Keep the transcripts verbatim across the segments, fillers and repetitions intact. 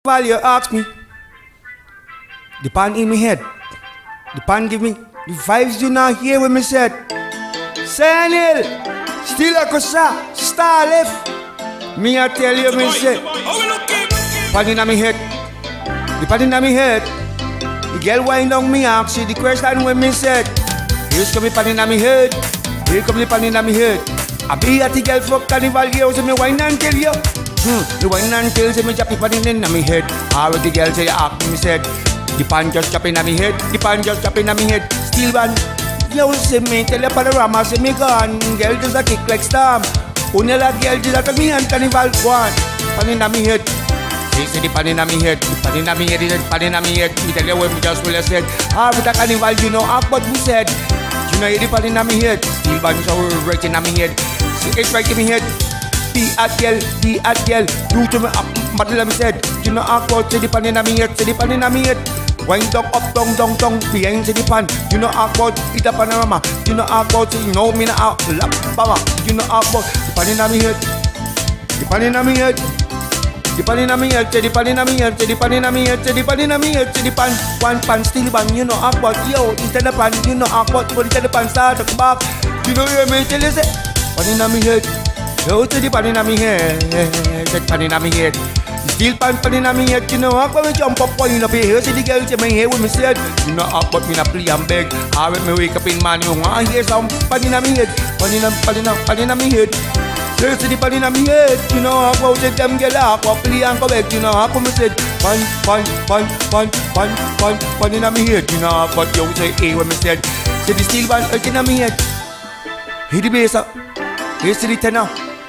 while you ask me. The pan in my head. The pan give me the vibes you not hear when me said. Senil, still a cosa, star left. Me I tell you me say. Pan in my head. The pan in my head. The girl wind down me ask you the question when me said. Here's come the pan in my head. Here come the pan in my head. I be at the girl for carnival girl, so me wine and tell you. Hmm, the wine and tell say me drop it pan in my head. All the girl say ask me said. The pan just drop in my head. The pan just drop in my head. Still ban. You say me tell you panorama say me gone. Girl just a kick like storm. Only la girl just a me and carnival one. Pan in my head. They say the pan in my head. The pan in my head. The pan in my head. Me tell you when me just will have said. Ah, with a carnival you know ah, but we said. You know the pan in my head. Still ban so right in my head. See it's right in my head. Be at girl, be at girl. Do to me up, but let me said. You know I go to the pan in my head. Say the pan in my head. Wind up, up, down, down, down. Behind the pan. You know I go to the panorama. You know I go to you know me now. Lap, bama. You know I go the pan in my head. The pan in my head. The pan in my head. Say the pan in my head. Say the pan in my head. Say the pan in my head. Say the pan. One pan still ban. You know I go yo. Instead of pan. You know I go to the pan. Start to come back. You know you me tell you say. Pan in my head. Yo, to the pan in my head, that pan in my head. Still pan pan in my head, you know. I go and jump up, point up here. See the girl say my head when me said, you know, I but me not play and beg. I when me wake up in man, you want hear some pan in my head, pan in pan in pan in my head. See the pan in my head, you know. I go take them girl up, up play and go back, you know. I come and said, pan pan pan pan pan pan pan in my head, you know. But you say, hey, when me said, see the steel pan in my head. Hit the bass up, here's the tenor.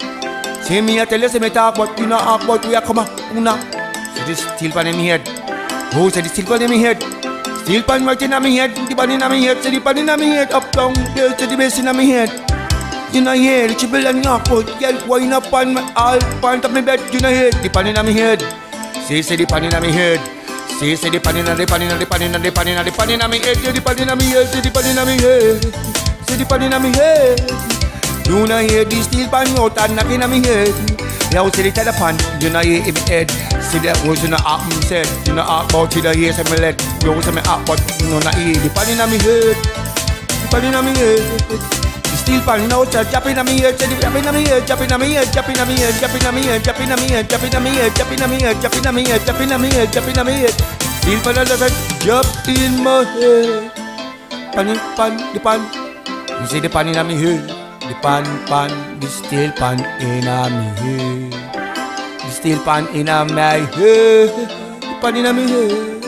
See me I tell you, say me talk, but you know talk about we are come una. See this steel pan in my head. Oh, say the steel pan in my head. Steel pan right in my head. The pan in my head. See the pan in my head. Up down, girl, see the bass in my head. You know here, the chill and knock out. Girl, wind up on my all point of my bed. You know here, the pan in my head. See, say the pan in my head. See, say the pan in the pan in the pan in the pan in the pan in my head. See the pan in my head. See the pan in my head. See the pan in my head. You know hear the steel pan out and knocking on me head. You see the telephone, you know hear in my head. See that was in the app me said. You know app about to the ears and my leg. You see me app but you know not hear the pan in on me head. The pan in on me head. The steel pan out and jumping on me head. Say the jumping on me head, jumping on me head, jumping on me head, jumping on me head, jumping on me head, jumping on me head, jumping on me head, jumping on me head, jumping on me head, jumping on me head. Steel pan out and jump in my head. Pan in pan, the pan. You see the pan in on me head. The pan, pan, the steel pan in a me head. The steel pan in a my head. The pan in a me head.